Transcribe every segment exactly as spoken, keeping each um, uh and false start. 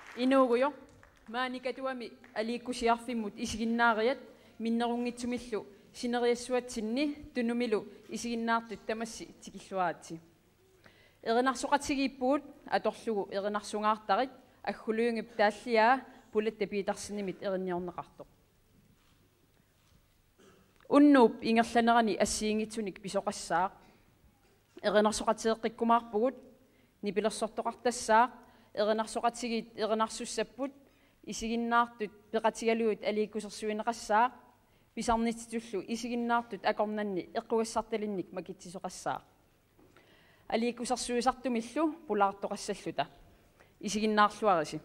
Inuuguyo maanikatuami aliikkusiarfimmut isiginnaariat minnerungitsumillu sineriassuatsinni tunumilu isiginnaartut tamassi tikilluaati erinarsoqatigiippugut atorlugu erinarsungaartarit аггулуюнгип тааллиаа пулатта пиитарсинимит эринниорнеқарто уннууп ингерланерани ассиингитсуник писоқассаа эринарсоқатеэққиккумаарпугут нипилерсортоқартассаа эринарсоқатигит эринарсуссаппут исигиннаартут пеқатигалуут алииккусерсуинеқассаа писарнититуллу исигиннаартут акорнанни эққугассарталинник макитсисоқассаа алииккусерсуисартумиллу пулаартоқассаллута isiginnaarluarisi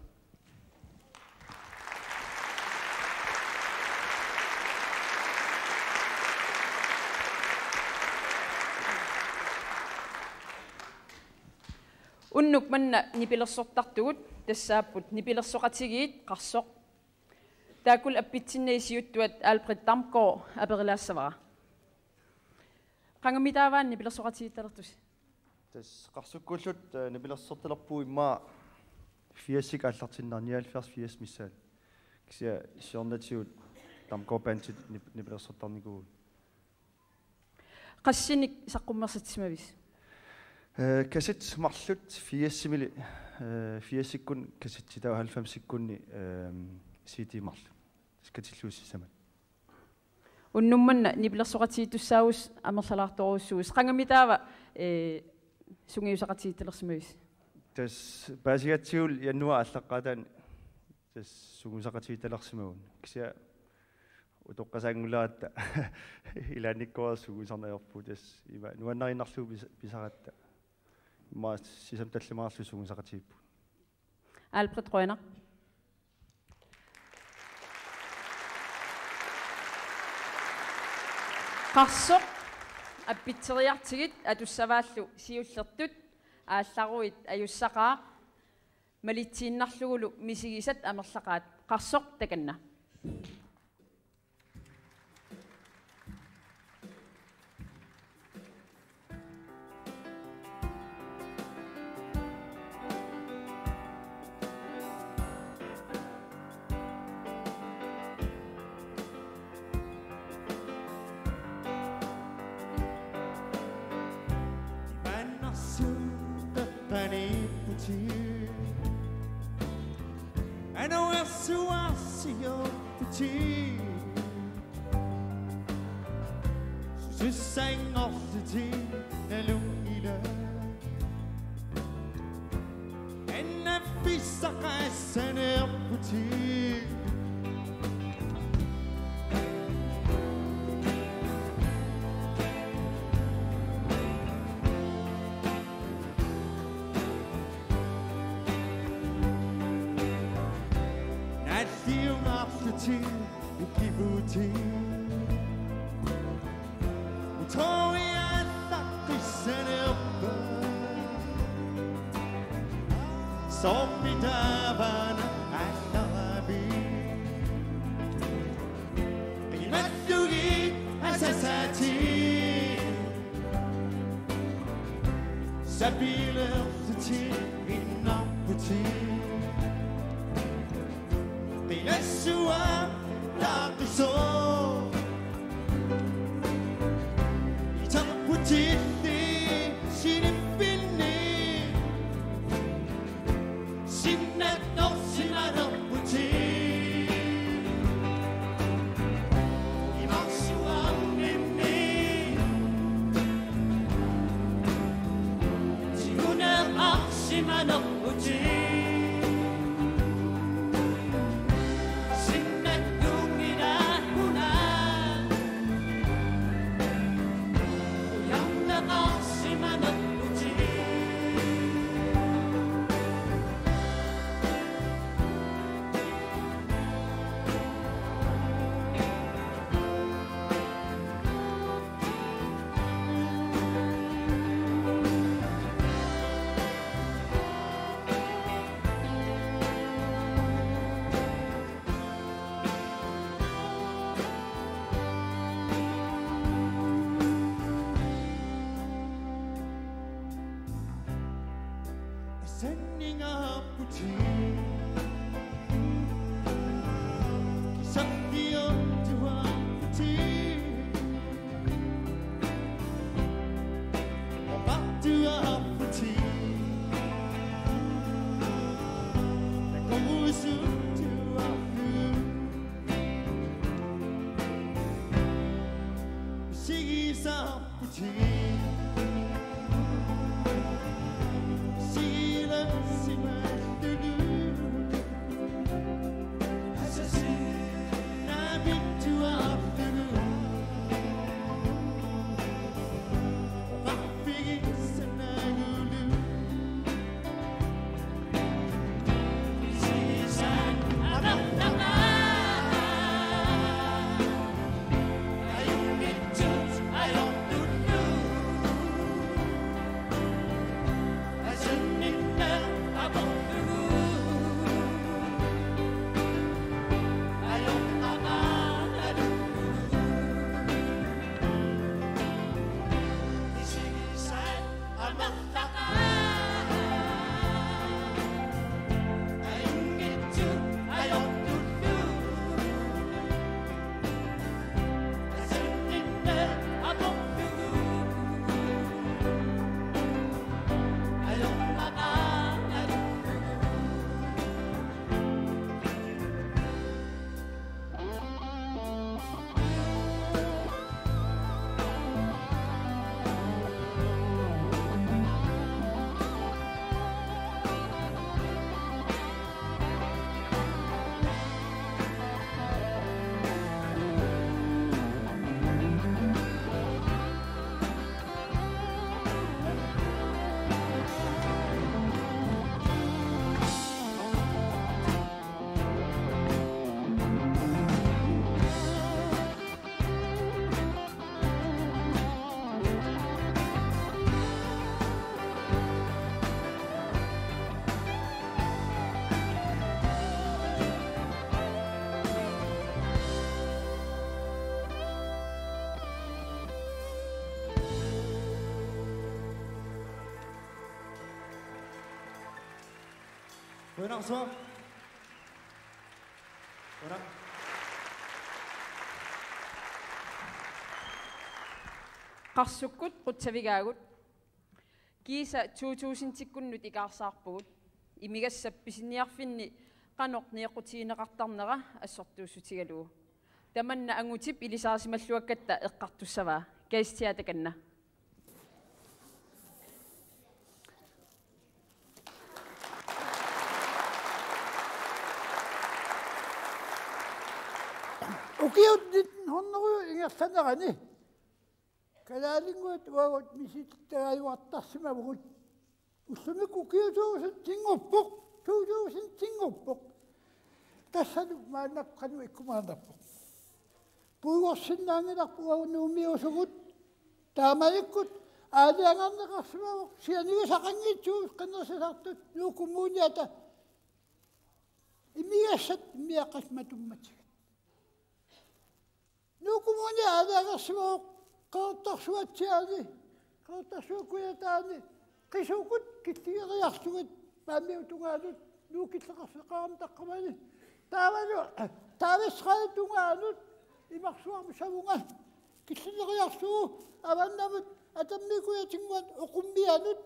unnuk manna nipilersortartugut tassaapput nipilersoqatigiit qarsoq taakul appitsinneisiuttuat Albert Damgaard aperilassavara qangamitaavaan nipilersoqatigiittalertusi tas qarsukkullut nipilersortalerpuu immaa fiasik аллартиннаар nioghalvfjerds firs missaal kisia siornatiut Damgaard-bantit nipilersortarniguut qassinik saqqummersatsimavис э касит марлут фиассимили э фиассиккун каситситаа halvfemsikkunni э ситимарлу скатиллуиссамат уннумманна нипилерсоqatiitussaagus амерлалаарторуссуус qangamitaava э сунгиусaqatiittalерсимавис тас пасигатсиул яннуа аллаққатаан тас сугусақатииталерсимагун кися утоққасаангулаатта илааниккуар сугусарнаерпу тас има нуаннариннарлу писаратта ма сисам таллимаарлу сугусақатииппу Albert Rønner qarsoq аппитсериартигит атуссавааллу сиуллертут аалларуит аюссақаа малитсииннарлугулу мисигисат амерлақаат qarsoq таканна I know I saw I see your tea. So sang off the tea and lungila. And I fish a ice and a tea. Ukivuti Utori atakisenepa Sopidavan alabi Imattugi asasati Sabilerti inaputi Bilesua so 이장부티니 시리핀니 신나도 신나도 부티 이망수와 믿니 지구는 악심한 부티 Sending up a team Goeienaand, Goeienaand. Qarsukkut qutsavigaagut kiisa two thousand tikkunnut ikaarsaarpugut imigassappisiniarfinni qanoq neequtiineqartarnera assortuussutigalugu tamanna angutip ilisaarsimalluakkatta eqqartussavaa kaistiatakanna ukiut nittenhundred ingersanerani kalaalingguat uagut misittarayuartarsimavugut ussumik ukiutuusit tinguppuq tuutuusin tinguppuq tassanu maannaqqanu ikkumaanarpuq puugorsinnaangilarpu uagunuumiusugut taamalikkut aaliangarneqarsimavuq sianigisaqanngitsuus qannersasartut nuukumuuniata imigassat imiaqqasmatummatig nuukumuuni aaliangarsimavuq qaartarsuatsiaani qaartarsuukuyataani qisukut kittigeriarsugut maammiutungaanut nuukilleqarseqaaram taqqamani taavalu taavissqaatugaanut imarsuarmusavunga killileriarsugu avannamut atammikuyatinguat uqummianut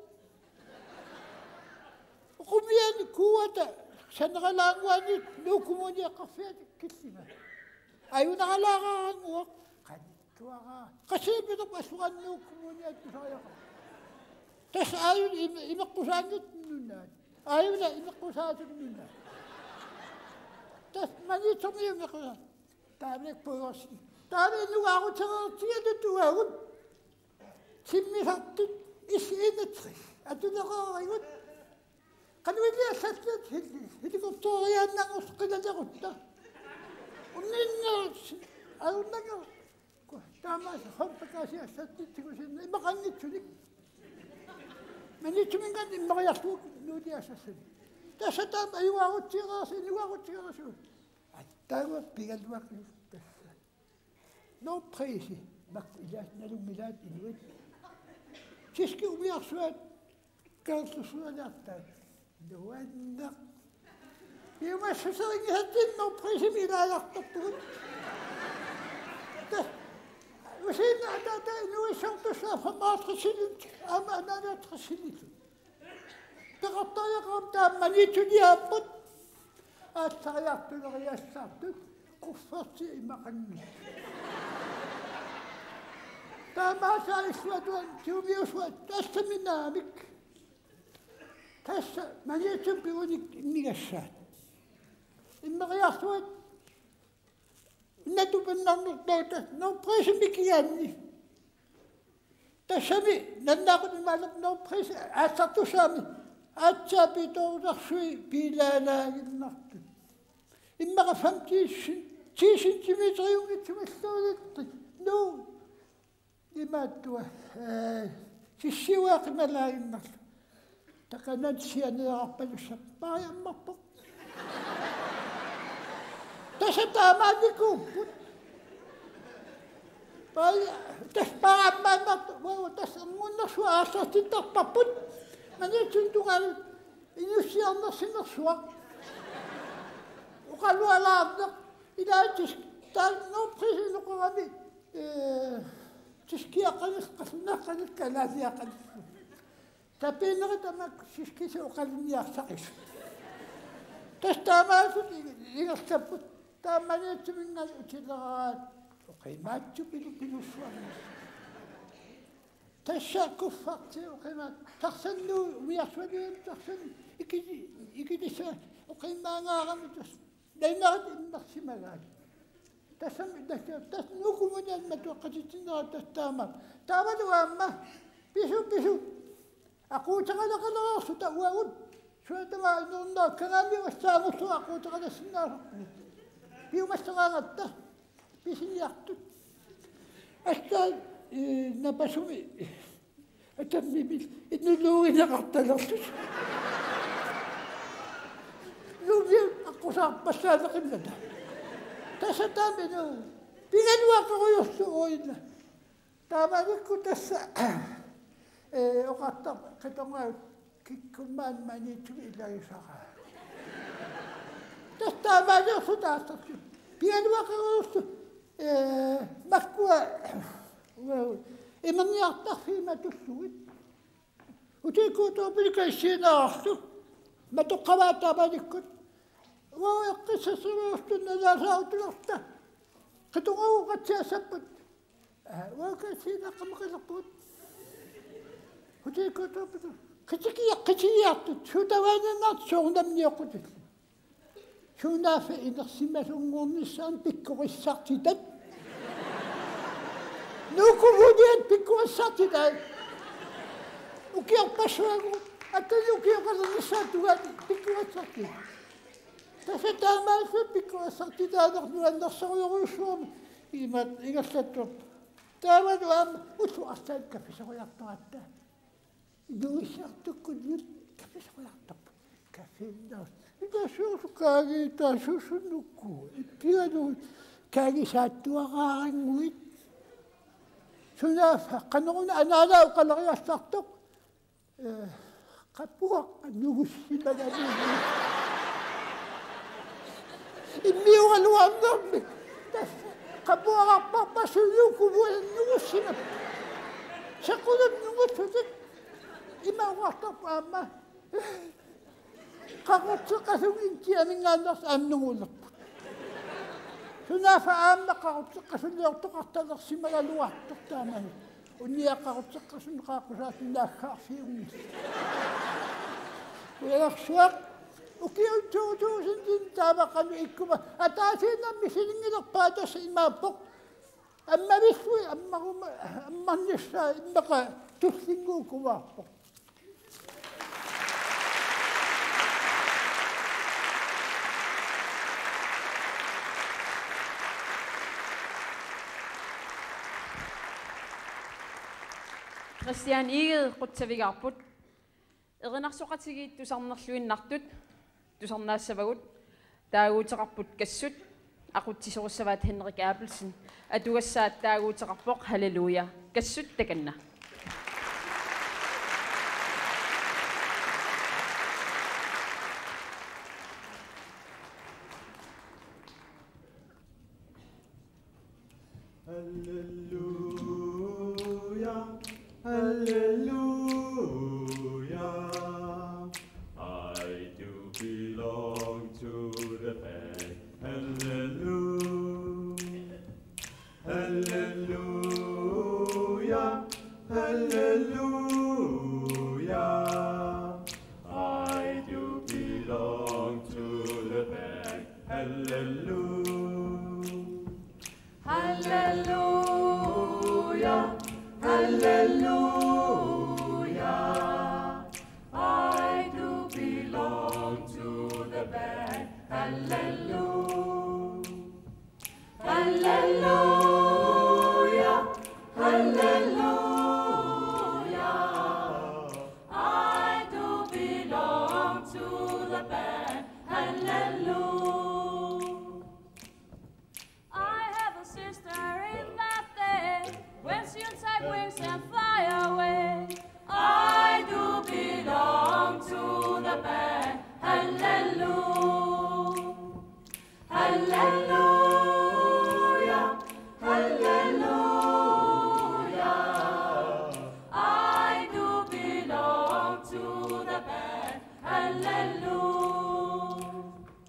uqummiani kuuata saneralaanguanut nuukumuuni eqqarfiat killima ayunaralaaqaranguaq tuaga qasiipituq assuqannuukumuuniat tusariaqa tas aayun imeqqusaangit nunnaat aayuna imeqqusaatut nunnaat tas manitsomiu meqqusa taamnek puigorsi taami nugaaqutserertigatut uagut simmisartut isiinatri atuneqaarigut qanuiliassatlut helikopteriaannangус qilalerutta unninnerus alunnanger tamas hoppakasi assattittikusin imaqangitsunik manitsumingan immaqiyartuuk nuuliassassun tassa taam ayuaarutsieraasi nuaarutsierasu attaaguak pigaluaqlu tassa no preisi mak ilaas nalummilaat inuit siski umiarsuat kaartussualiartaat nuannaq iumassaseringihattin no preisi milaajartartugut وسين أتاتا إنه يشرطشنا فما تخسلت أما أنا لا تخسلت تغطى يقرب تأمنيت لي أبط أتغيرت الغياسات قفرت إما قني تاما سأسود وانتومي أسود تستمنا بك تست منيت بيونك ميغشات إما غياسود natu benang dota no presi mikianni tasami nannaqut malak no presi asatu sami atsapi tawdaxsui bilalaagilnartu immaqa famtiissin tiisintimitriungitsumalluulitti no imaattua sissiuaqimalaagilnarlu taqanat sianiaqarpalussa paajammarpoq tässä taamaanikuupput. Tässä paammaannat, tässä munnasua asasti tappaput. Mä nyt syntungan inussi anna sinne sua. Uka luolaanna. Iläätis, tää no prisin ukurami. Siskiaqanis qasnaqanis kalaasiaqanis. Tapiineri tämä siskisi uqaliniarsaqis. Tässä taamaasut ingassaput. Tamanitsumingal utileraat uqimaatsu pilu pilussuarnis tassa kuffarti uqimaat tarsannu umiarsualuum tarsan ikili ikilissa uqimaangaaramitus nainarat immersimagaat tassam tassa tass nukumunal matuqqatitsinera tastaama taavaluaamma pisu pisu aquutaqalaqalerarsu tauagut suatama nurnaa kanaami wassaamussu aquutaqalassinnaaraqni piumassaqaangatta pisiniartut astaa napasumi atammimil innuluugineqartalertut nuugi aqusaarpassaaleqillata tassa taaminu pigaluaqeruyussu uina taamanikku tassa oqartar qitongaut kikkummaan maniitsugi ilagisaqaa tästä mä jo sutasta. Pieni vaikka eh makkua. Emang ni atas film tu suit. Uti ko to pilkai sina astu. Mä to kavata badikut. Wa qissa surastu nada sautlosta. Katungu katsia saput. Wa kasina kamkalaput. Uti ko to pilkai. Kachiki kachiki atu. Sutawana nat sondam ni okutit. Suna fe idarsima sungonnissan pikkurissartitat. Nukuvudiat pikkurissartitat. Ukiarpassuagu atani ukiaqalernissaatugaat pikkurissartitat. Tässä taamaassa pikkurissartitat nuannersoriuruussuum imat ingassattup. Taamanuam usuartaan kapisoriartoratta. Inuissartukkut kapisoriartop. Kafinnas. Mitä suuskaagi tai susunukku? Tiedä, kägi sattua raaringuit. Suna kanona anala ukalariastartok. Kapua nugussima nabi. Immiura luannammi. Kapua rappappa suluku vuoden nugussima. Sakulam nugussutit. Ima uartappaamma. Qarutseqqasugin tiamingaaners aannungullerput. Sunafa aamma qarutseqqasulliortoqartalersimagaluartoq taamani. Unniaqarutseqqasun qaaqusaatinnaaggaarfiugnis. Uyalarsuaq ukiuttuutuusin taamaqalu ikkuma ataasiinammi silingilerpaatas imaappoq. Amma vissui ammaruma ammarnissaa immaqa tussinguukumaarpoq. Christian Igel qutsavigaarput erinarsoqatigiit tusarnerluinnartut tusarnaassavagut taaguuteqarput kassut aqutsisorussavaat Henrik Abelsen atugassaat taaguuteqarpoq halleluja kassut takanna. Hallelujah, I do belong to the band. Hallelujah, hallelujah, hallelujah, I do belong to the band. Hallelujah, hallelujah, hallelujah, I do belong to the band. Hallelujah, hallelujah, hallelujah, I do belong to the band. Hallelujah. I have a sister in that day when she'll take wings and fly away. I do belong to the band. Hallelujah, hallelujah, hallelujah, I do belong to the band. Hallelujah,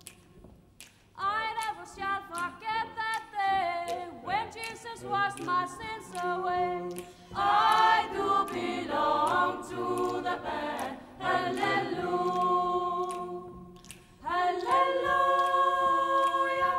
I never shall forget that day when Jesus washed my sins away. I do belong to the band. Hallelujah, hallelujah,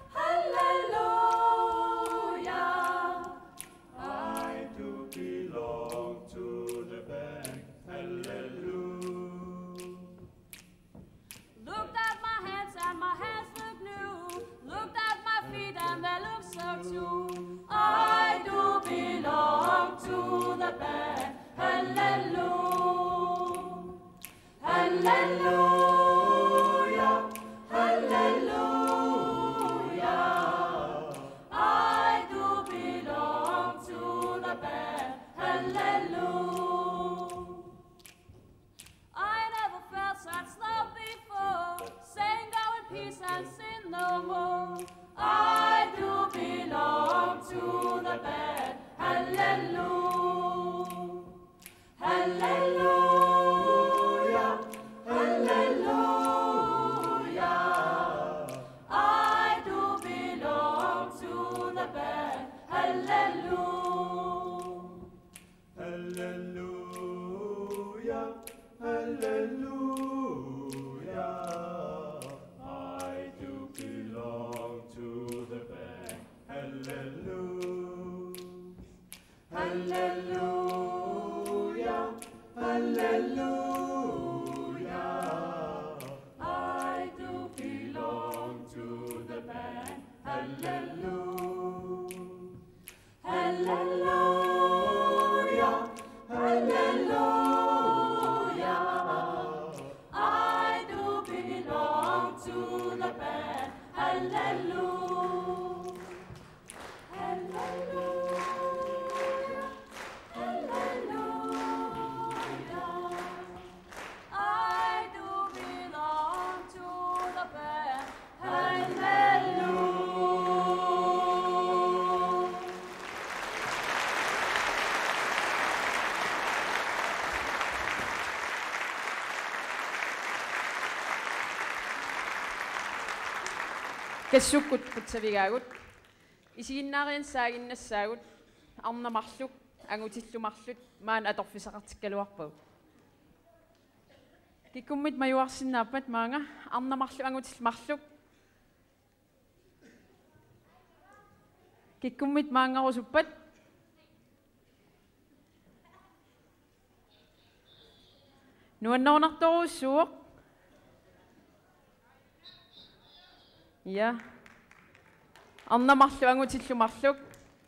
hallelujah, I do belong to the band. Hallelujah. Looked at my hands and my hands look new. Looked at my feet and they look so too. I do belong to the band. Hallelujah, hallelujah, hallelujah, I do belong to the band. Hallelujah, I never felt such love before. Saying go in peace and sin no more. I do belong to the band. Hallelujah, hallelujah, hallelujah. I do belong to the band. Hallelujah, Hallelujah, hallelujah. I do belong to the band. Hallelujah, hallelujah, hallelujah. I do belong to the band. Hallelujah, hallelujah, hallelujah. I do belong to the band. Hallelujah, hallelujah, hallelujah. I do belong to the band. Hallelujah. Kassukut putsavigaagut isiginnaarian saaginnassaagut arnamarluk angutilumarlut maan atorfisaqartikkaluarpau kikkummit majuarsinnaappat maanga arnamarlu angutilumarluk kikkummit maangarusuppat nuannornartoruussuuq ja arnamarlu angutillumarluk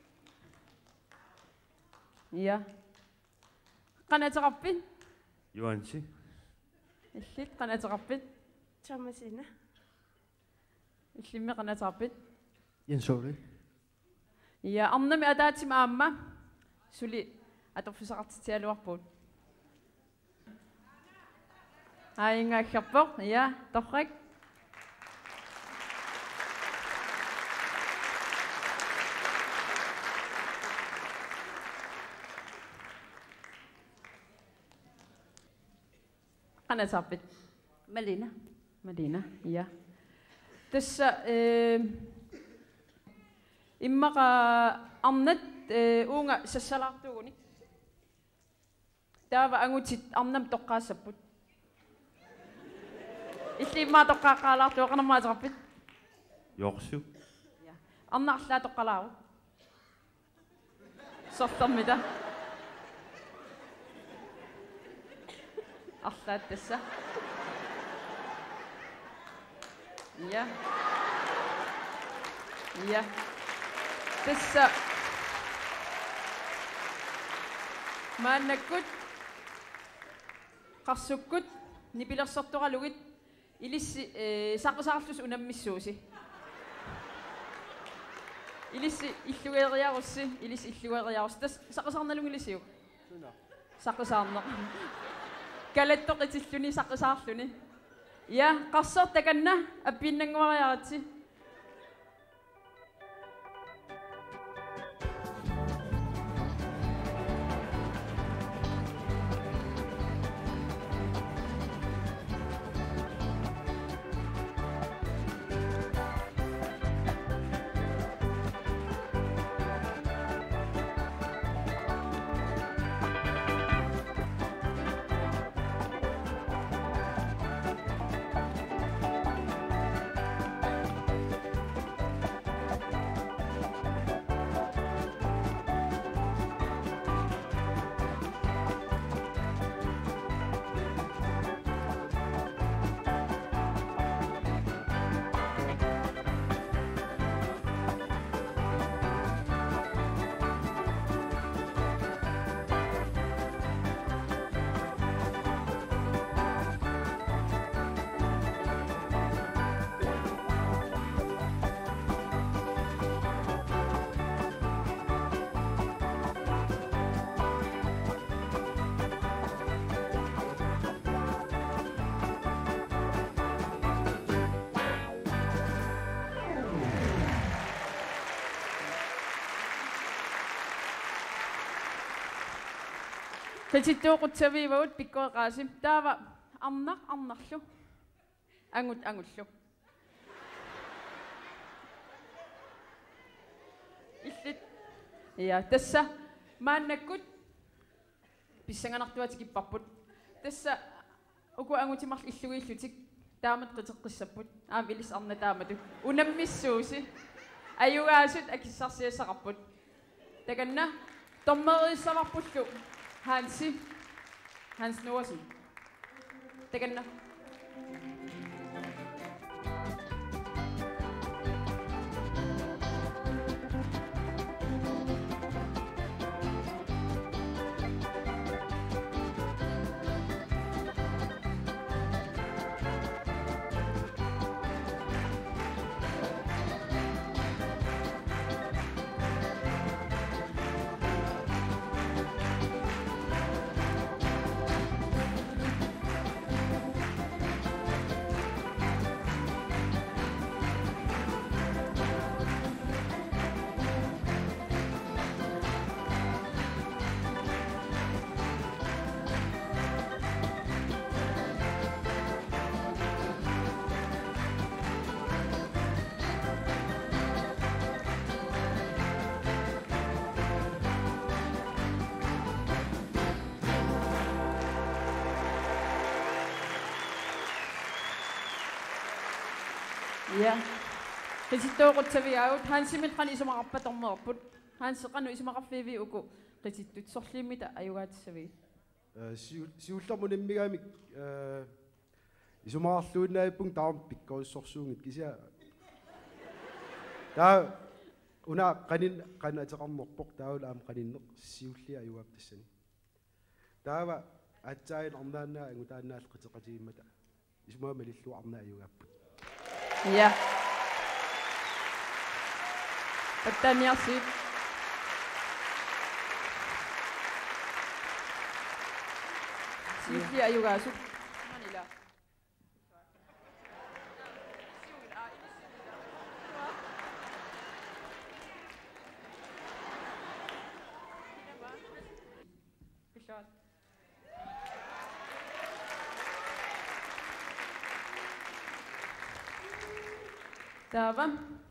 ja qanateqarpit Johansi. illit qanateqarpit Thomasina. illimmi qanateqarpit Jens Ole. ja arnami ataatima aamma suli atorfisaqartitialuarput aingaaggappoq ja torrak qanateqarpit Malina. Malina, ja. Tässä äh, immaqa arnat äh, uunga sassalaartuuguni. Taava angutit arnam toqqaasapput. Illi immaa toqqaaqaalaartu oqarnamaateqarpit. Jorsu. Ja. Arnaarlaa toqqalaaru. Sortarmita. Arlaat tässä. Ja. Ja. Tässä maannakkut qarsukkut nipilersortoralugit ilissi saqusarlus unammissuusi. Ilissi illugeeriarussi ilissi illugeeriarus tas saqusarnalungilisiu. Saqusarner. Kalettoqitilluni saqusarluni. Ja qarsortakanna appinnanguariaratsi. qitittuuqutsaviivagut pikkoeqaasim taava arnaq arnarlu angut angullu illit ja tassa maannakkut pissanganartuatikipparput tassa uku angutimarl illugiillutik taamat qiteqqissapput aam ilis arna taamatu unammissuusi ayugaasut akissarsiassaqarput takanna tormeriissavарpullu Hansi Hans Noasen takanna Ja. Qisittuuqutsavigagut Hansimit qani isumaqarpatornerput Hans qanu isumaqarfiivi uku qisittut sorliimmita ayugaatissavigi э сиуллэрмуниммигаамик э исумаарлууннаиппун таам пиккоиссорсуунгит кися таа уна qanин qana атеқарнерпоқ тааула аам qanиннеқ сиуллиа аюгаап тассани таава атсаин арнааннаа агутаанаал qiteqatigimmata исумаа малиллу арнаа аюгааппут Ja. Että merci. Sifli ayugasu. Manila. Bishad. Tava.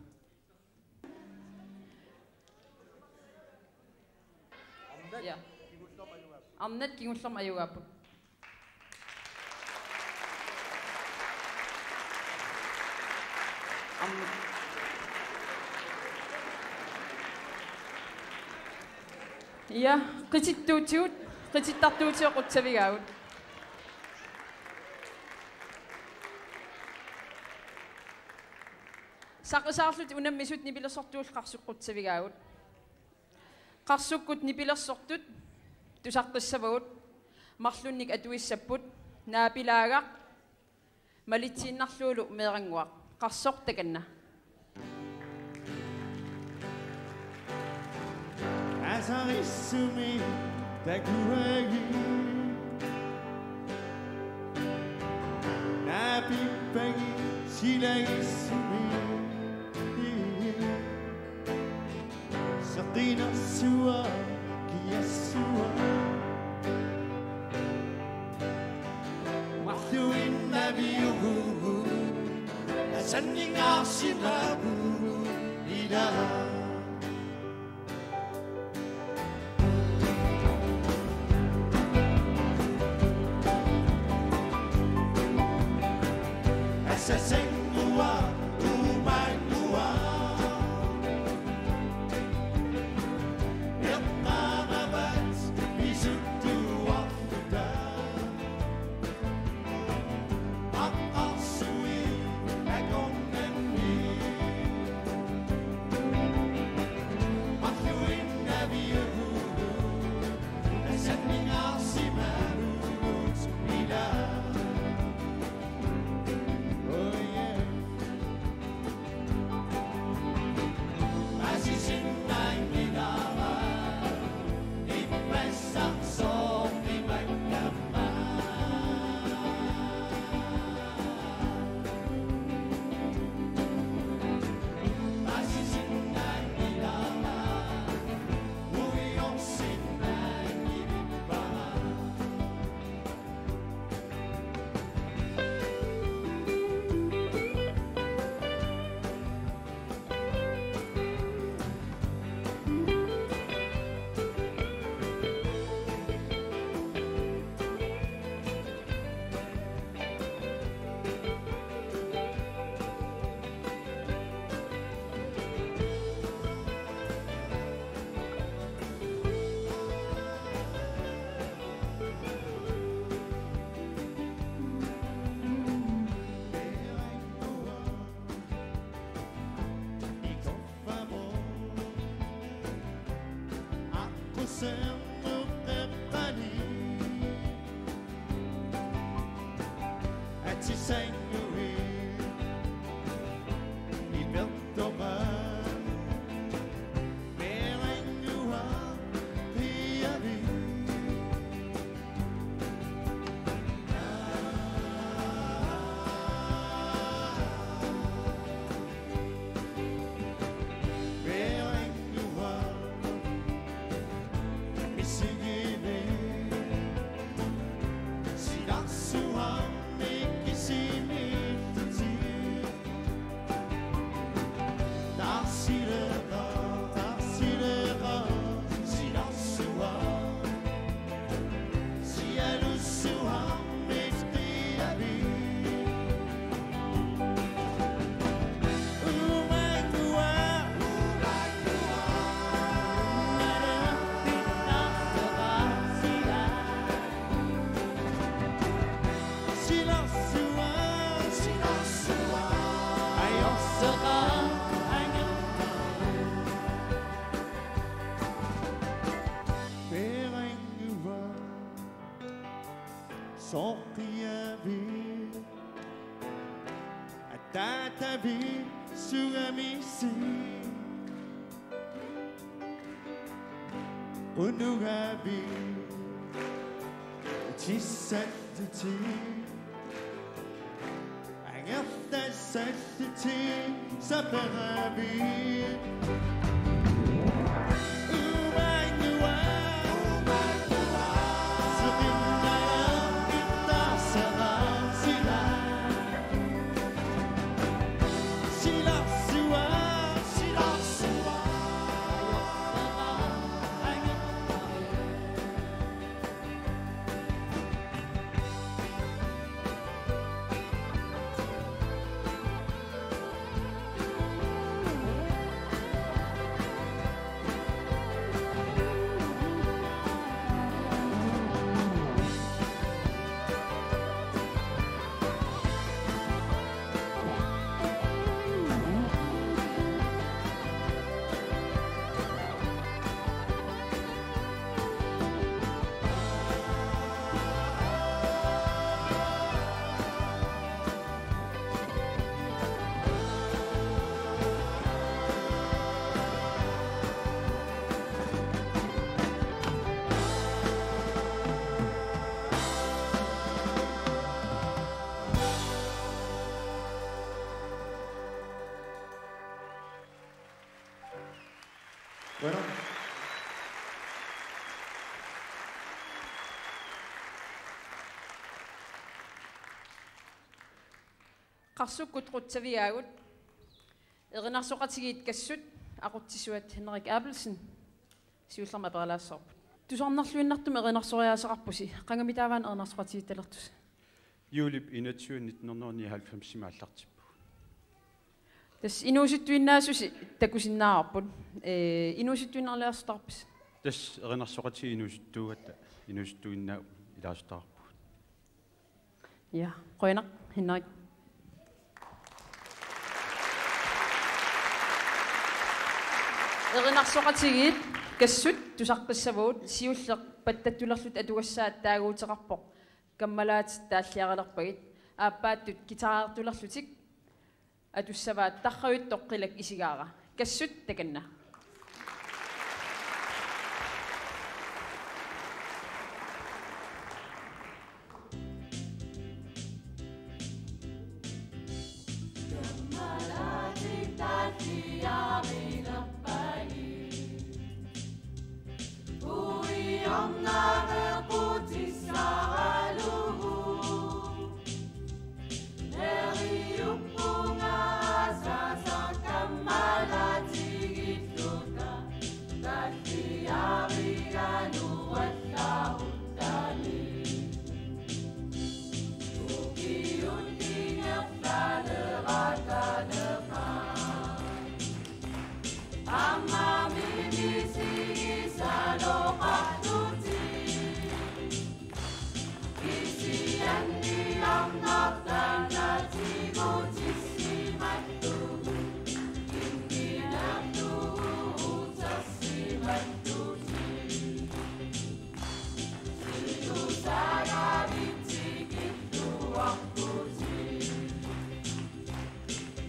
Ja. Amnet kingullam ayugapu. Am. Ja, qitittuutigut, qitittartuutiuqutsavigagut. Saqisarlut unammisut nipilersortuul qarsuqqutsavigagut. Qarsukkut nipilersortut tusaqqissavagut marlunnik atuissapput naapilaagaq malitsiinnarluulu meeranguaq qarsortakanna. Asarissumi takuagi Napipagi silagissumi Saqina suwa kiyassuwa Mahluin nabiyuhu Asanning arsimabu ilaha Sesengua, umangua Yaqamabat, bisuttu waqta Aqasui, akonnemni Mahluin nabiyuhu Asanning arsimanut ilah Oh yeah Unugabi, ci sentiti, agafta sentiti, saperabi. Bueno. Qarsukku trutsaviaagut erinarsoqatigiit kassut aqutsisuat Henrik Abelsen siullerma peralaassorput tusarnarluinnartum erinarsoриаасеқарпуси qangamitaavan erinarsoqatigiittalertus Julip inatsuun nitnernernihalfamsi maallartippu tas inuusuttuinnaasusi takusinnаарput э inuusuttuinnerliarsutarpis tas erinarsoqatigi inuusuttuugatta inuusuttuinnaa ilaasutаарpu ja qoinaq Henrik erinarsoqatigiit kassut tusarpassavuut siulleq pattattulerlut atugassaat taaguuteqarpoq kammalaat taalliaralerpagit aappaattut kitaraartulerlutik atussavaat tarravit toqqilak isigaara kassut takanna Neri uppunga sa sa kammala tigit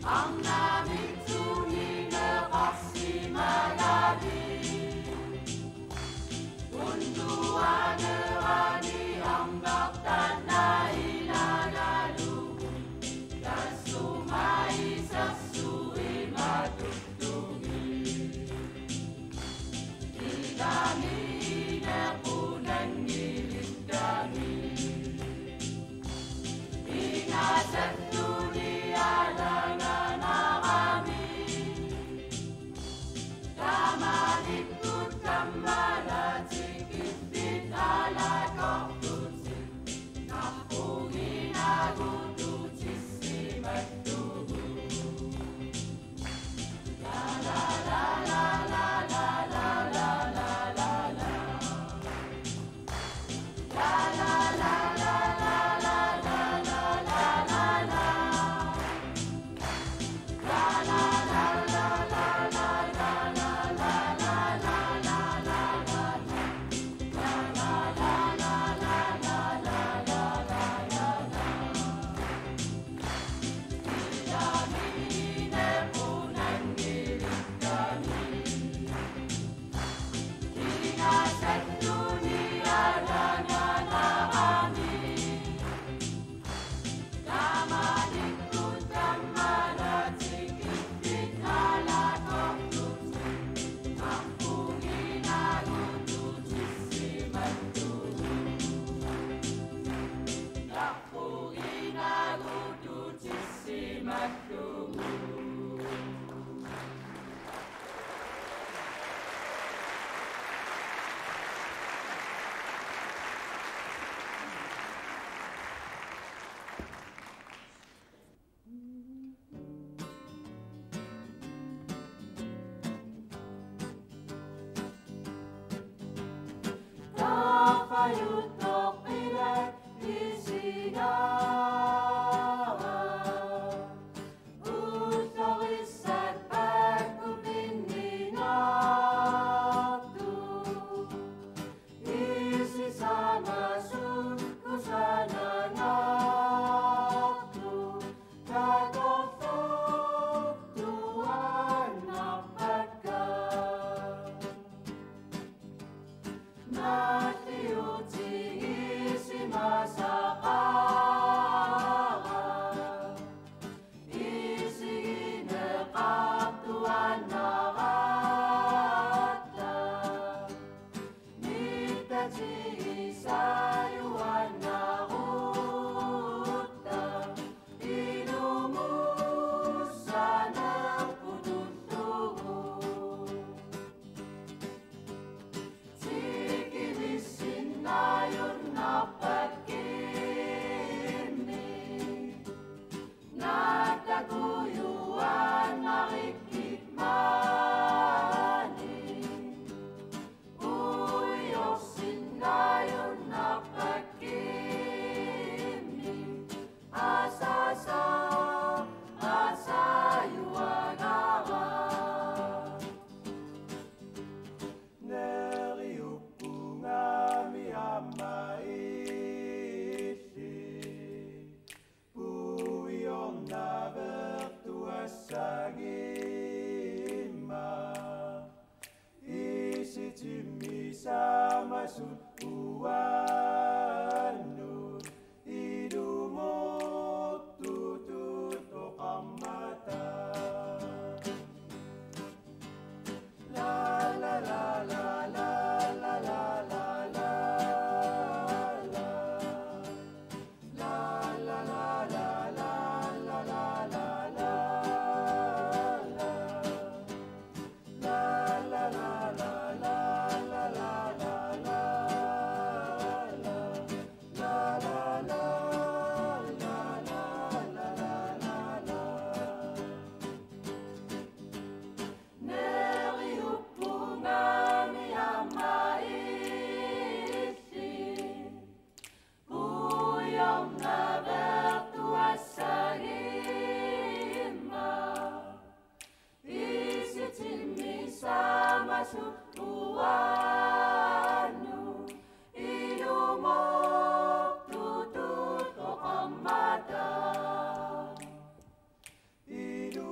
Idu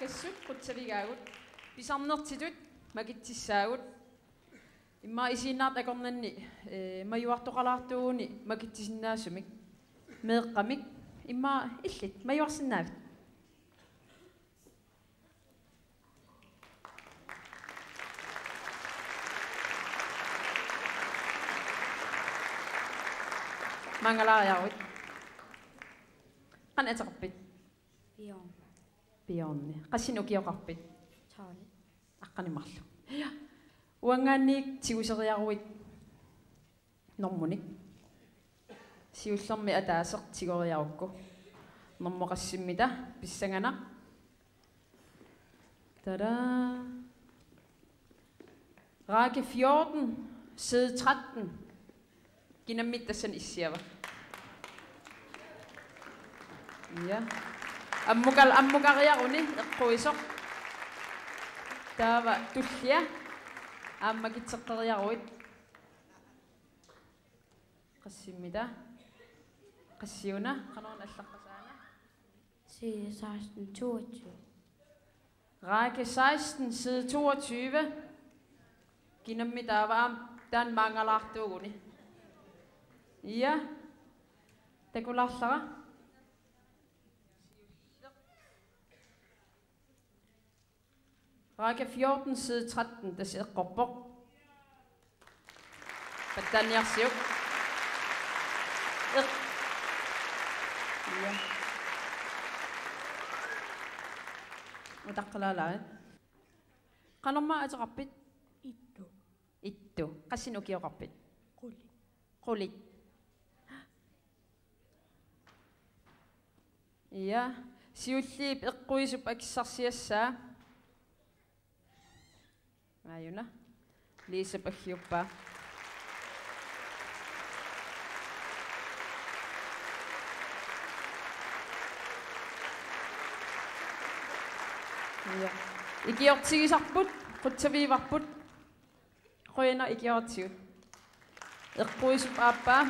kassut qutsavigaagut pisarnertitut makitsissaagut imma isiinnaart akornanni ee majuartoqalaartuuni makittisinnaasumik meeqqamik imma illit majuarsinnaavit mangalaariaruit qan ataqappit Bjørn. Bjørnni qassinukiоqarpit Charlie. aqqanimarlu ja uangaanniik tiguseriaruit normmunik siullermi ataaseq tigoriarukku normmoqassimmita pissangana tada Rake fjorten side tretten ginamit tassan issiava ja ammugal ammugariaruni eqquisoq taava tullia aammakitseqqeriaruit qassimmita qassiuna qanorna allaqqasaana Side seksten toogtyve. Række seksten side toogtyve ginammi taava taan maangalartuuguni ja takularlara Række fjorten side tretten der ser qoppoq pattanniarsiuk eq ja utaqqalaalaat qanorma ataqappit Ittu. ittu qassinukiоqarpit Quli. qulit ja siulliip eqquisup akissarsiassaa ayuna Lisa paghiuppa ja ikiortigisarput qutsaviivarput qoyana ikiortigut eqquisup aappaa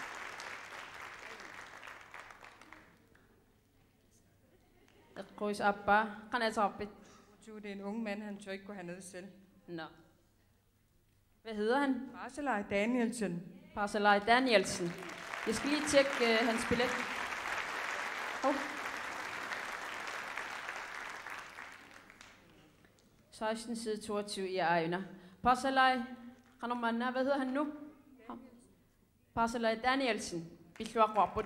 eqquis aappaa qanasarpit Det er en ung mand, han tør ikke gå herned selv. nå hvad hedder han Barselej Danielsen. Parcelaj Danielsen. Jeg skal lige tjekke uh, hans billet. Hov. seksten side toogtyve i Ejner. Parcelaj, Ranomanna, hvad hedder han nu? Parcelaj Danielsen. Bisluaqorput.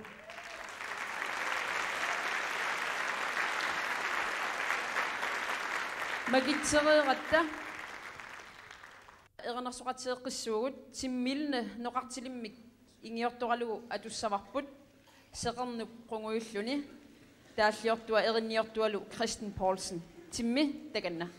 Magitseriqatta. Eqanarsuqateeqqissuugut timmilne noqartilimmik ingiortoralugu atussavarput seqernuk qunguulluni taalliortua erinniortualu Kristen Poulsen timmi takanna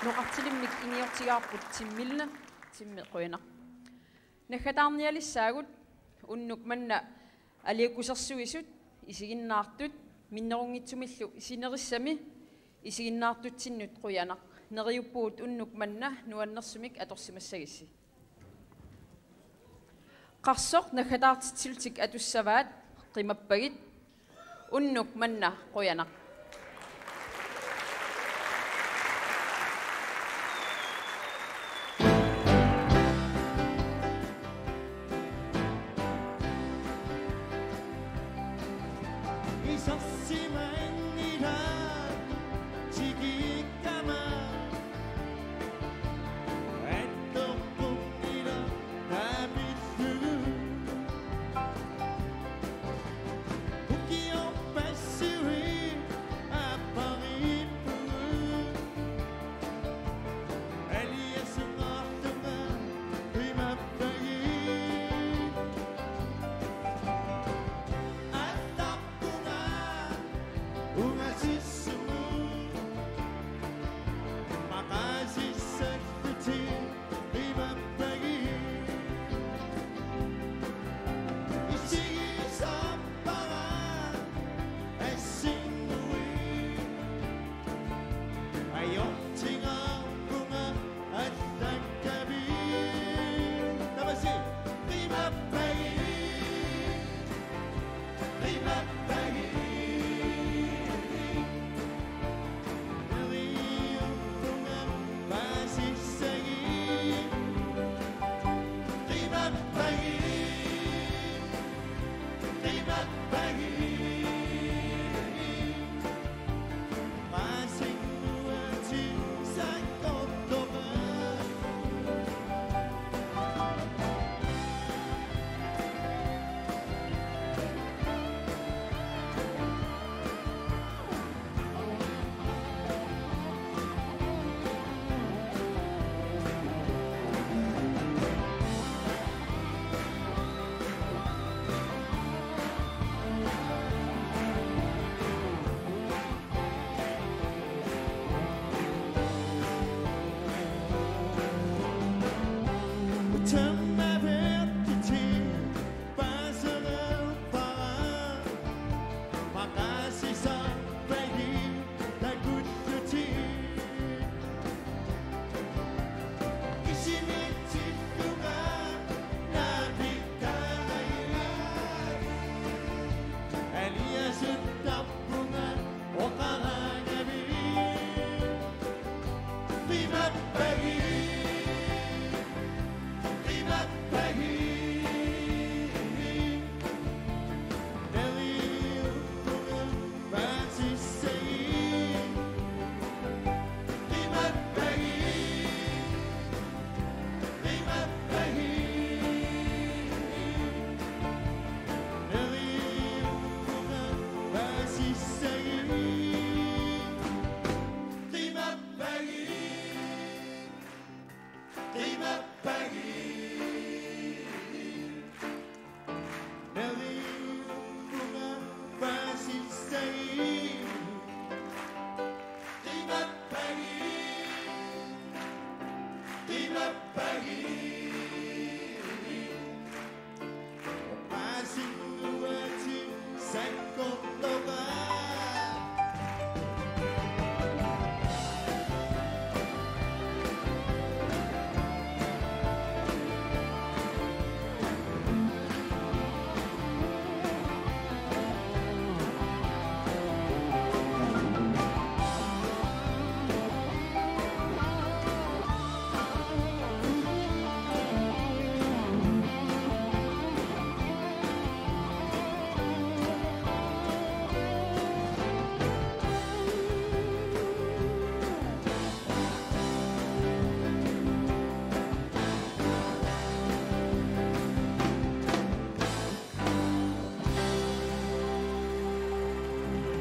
Nuqartilimik iniortigaarput timmilna timmeqoina. Naggatаарnialissaagut unnuk manna aliakusarsuisut isiginnaartut minnerungitsumillu isinerissami isiginnaartutsinnut quyanaq neriuppuut unnuk manna nuannersumik atorsimassagissi. Qarsoq naggatаарtitsiltik atussavaat qimappagit unnuk manna quyanaq.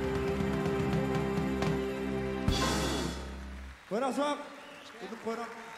Buenas noches.